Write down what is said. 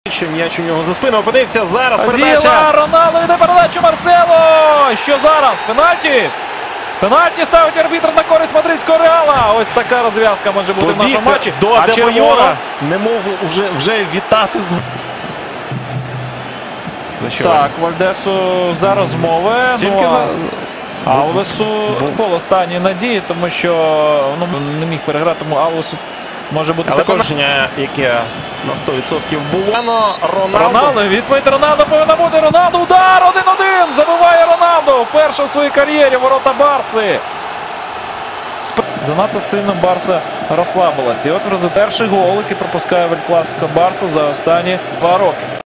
М'яч у нього за спину опинився. Зараз Зіла, передача. Роналдо йде передачу Марсело. Що зараз? Пенальті? Пенальті ставить арбітр на користь мадридського Реала. Ось така розв'язка може бути в нашому матчі. До Адебайора. Немов вже вітати з... Так, Вальдесу за розмови. Тільки Алвесу гол останньої надії, тому що не міг переграти, тому Алвесу може бути але також. порушення, яке на 100% було. Роналдо, відповідь Роналдо повинна бути. Роналдо, удар 1-1. Забиває Роналдо. Вперше в своїй кар'єрі ворота Барси. Занадто сильно Барса розслабилась. І от перший гол, який пропускає в Ель Класико Барса за останні 2 роки.